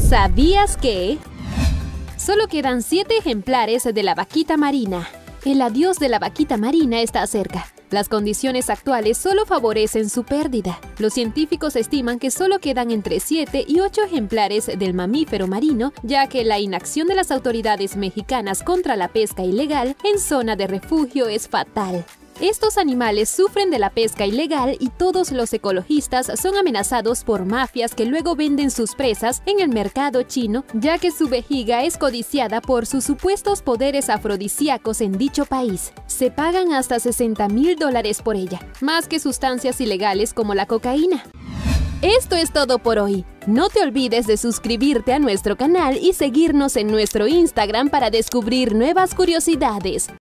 ¿Sabías que? Solo quedan 7 ejemplares de la vaquita marina. El adiós de la vaquita marina está cerca. Las condiciones actuales solo favorecen su pérdida. Los científicos estiman que solo quedan entre 7 y 8 ejemplares del mamífero marino, ya que la inacción de las autoridades mexicanas contra la pesca ilegal en zona de refugio es fatal. Estos animales sufren de la pesca ilegal y todos los ecologistas son amenazados por mafias que luego venden sus presas en el mercado chino, ya que su vejiga es codiciada por sus supuestos poderes afrodisíacos en dicho país. Se pagan hasta $60,000 por ella, más que sustancias ilegales como la cocaína. Esto es todo por hoy. No te olvides de suscribirte a nuestro canal y seguirnos en nuestro Instagram para descubrir nuevas curiosidades.